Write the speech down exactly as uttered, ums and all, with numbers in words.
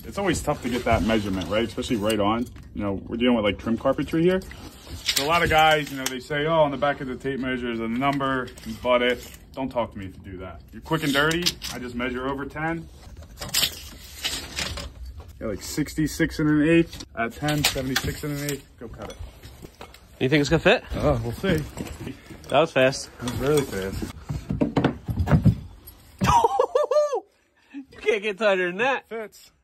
It's always tough to get that measurement, right? Especially right on. You know, we're dealing with like trim carpentry here. So a lot of guys, you know, they say, oh, on the back of the tape measure is a number, you butt it. Don't talk to me if you do that. You're quick and dirty. I just measure over ten. Got like sixty-six and an eighth. At ten, seventy-six and an eighth. Go cut it. You think it's gonna fit? Oh, we'll see. That was fast. That was really fast. You can't get tighter than that. Fits.